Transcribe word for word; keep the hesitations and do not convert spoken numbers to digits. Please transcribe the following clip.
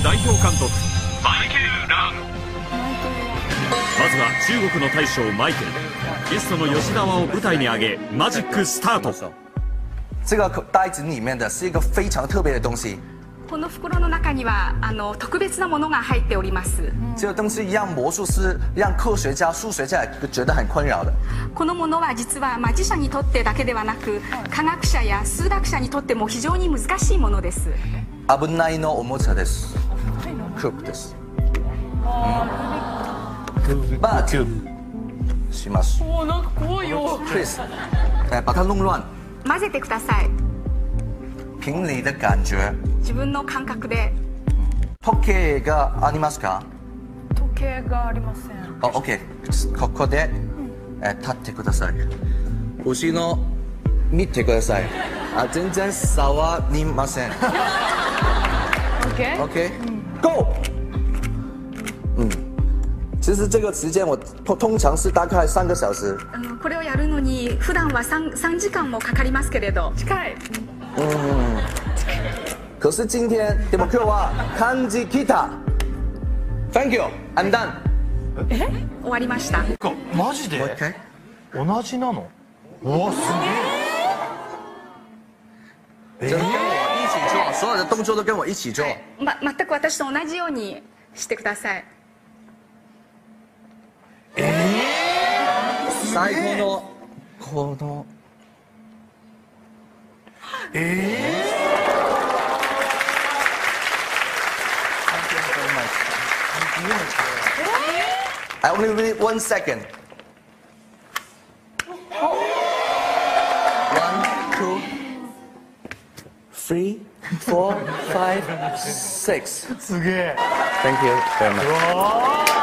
代表監督マイケル・ラン。まずは中国の大将マイケル、ゲストの吉田を舞台に上げマジックスタート。 这个袋子里面的是一个非常特别的东西。 この袋の中にはあの特別なものが入っております。 这个东西让魔术师、让科学家、数学家也觉得很困扰的。 このものは実はマジシャンにとってだけではなく、科学者や数学者にとっても非常に難しいものです。 危ないのおもちゃです。クープです。バーします。 お、なんか怖いよ。 Please，哎，把它弄乱。 混ぜてください。 凭你的感觉。 自分の感覚で。 時計がありますか？ 時計がありません。 あ、OK。ここで、え立ってください。後ろ見てください。あ、全然触りません。 OK。 OK。Go。嗯。其实这个时间我通通常是大概三个小时。 うん、これをやるのに普段は 3, 3時間もかかりますけれど。 近い。 嗯。可是今天でも今日は感じきた。Thank you. I'm done. え？終わりました。 マジで？ もう一回。 同じなの？わすげえ。 就跟我一起做，所有的动作都跟我一起做。 ま、全く私と同じようにしてください。 最後のこのええ I only need one second. One, two, three, four, five, six. すげえ。 Thank you very much.